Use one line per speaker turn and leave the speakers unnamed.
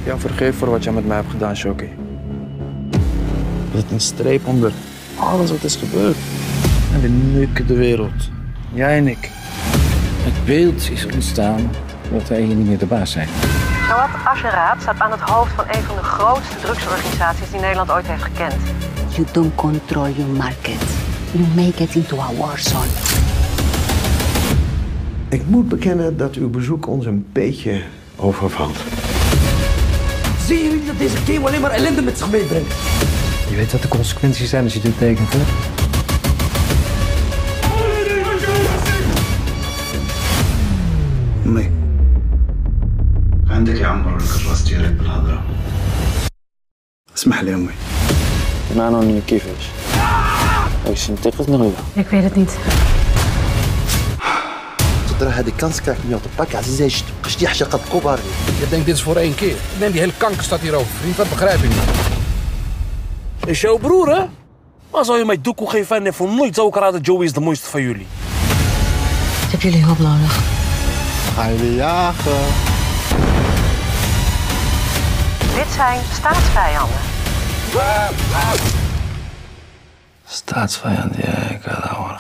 jou vergeef voor wat je met mij hebt gedaan, Shoki. Er zit een streep onder alles wat is gebeurd. En we neuken de wereld. Jij en ik.
Het beeld is ontstaan dat wij hier niet meer de baas zijn.
Jawad Asheraat staat aan het hoofd van een van de grootste drugsorganisaties die Nederland ooit heeft gekend.
You don't control your market. You make it into a war zone.
Ik moet bekennen dat uw bezoek ons een beetje overvalt.
Zien jullie dat deze game alleen maar ellende met zich meebrengt?
Je weet wat de consequenties zijn als je dit tekent, hè?
أمي عندك يا عمرو الكراسة ديالك بالهضرة اسمح لي أمي
ما نوني كيفاش واش تنتقد نغلا
Ik weet het niet.
Zodra hij de kans krijgt om jou te pakken, hij zegt, je gaat kobar.
Je denkt dit is voor 1 keer. Neem die hele kanker staat hier over, vriend. Wat begrijp ik niet?
Is jouw broer, hè? Maar zou je mij doekoe geven en voor nooit zou ik raden Joey is de mooiste van jullie.
Ik heb jullie hulp nodig.
Ga je jagen?
Dit zijn staatsvijanden.
staatsvijand, ja, ik had dat horen.